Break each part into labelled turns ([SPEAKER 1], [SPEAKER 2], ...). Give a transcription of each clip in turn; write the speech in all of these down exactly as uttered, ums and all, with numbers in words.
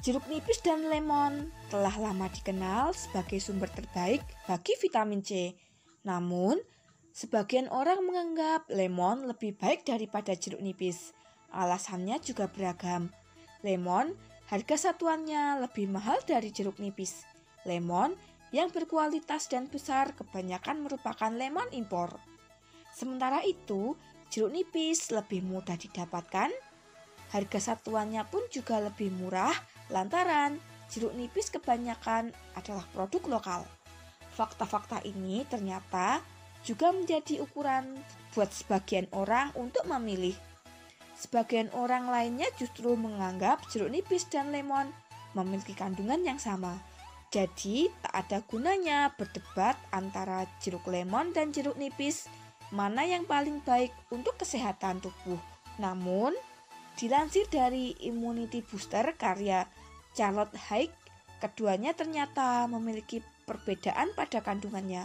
[SPEAKER 1] Jeruk nipis dan lemon telah lama dikenal sebagai sumber terbaik bagi vitamin C. Namun, sebagian orang menganggap lemon lebih baik daripada jeruk nipis. Alasannya juga beragam. Lemon, harga satuannya lebih mahal dari jeruk nipis. Lemon yang berkualitas dan besar kebanyakan merupakan lemon impor. Sementara itu, jeruk nipis lebih mudah didapatkan. Harga satuannya pun juga lebih murah lantaran jeruk nipis kebanyakan adalah produk lokal. Fakta-fakta ini ternyata juga menjadi ukuran buat sebagian orang untuk memilih. Sebagian orang lainnya justru menganggap jeruk nipis dan lemon memiliki kandungan yang sama. Jadi tak ada gunanya berdebat antara jeruk lemon dan jeruk nipis mana yang paling baik untuk kesehatan tubuh. Namun, dilansir dari Immunity Booster karya Charlotte Haig, keduanya ternyata memiliki perbedaan pada kandungannya.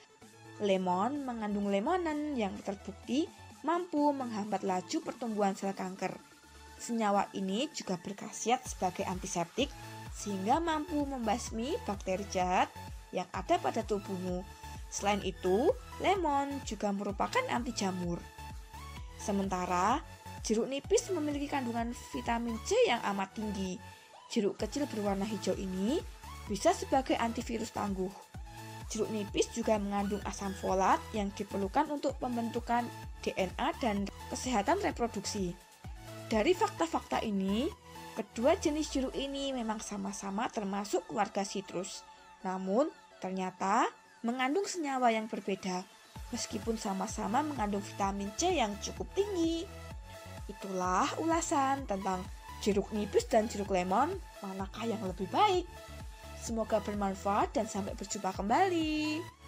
[SPEAKER 1] Lemon mengandung lemonen yang terbukti mampu menghambat laju pertumbuhan sel kanker. Senyawa ini juga berkhasiat sebagai antiseptik sehingga mampu membasmi bakteri jahat yang ada pada tubuhmu. Selain itu, lemon juga merupakan anti jamur. Sementara, jeruk nipis memiliki kandungan vitamin C yang amat tinggi. Jeruk kecil berwarna hijau ini bisa sebagai antivirus tangguh. Jeruk nipis juga mengandung asam folat yang diperlukan untuk pembentukan D N A dan kesehatan reproduksi. Dari fakta-fakta ini, kedua jenis jeruk ini memang sama-sama termasuk keluarga sitrus. Namun, ternyata mengandung senyawa yang berbeda, meskipun sama-sama mengandung vitamin C yang cukup tinggi. Itulah ulasan tentang jeruk nipis dan jeruk lemon, manakah yang lebih baik. Semoga bermanfaat dan sampai berjumpa kembali.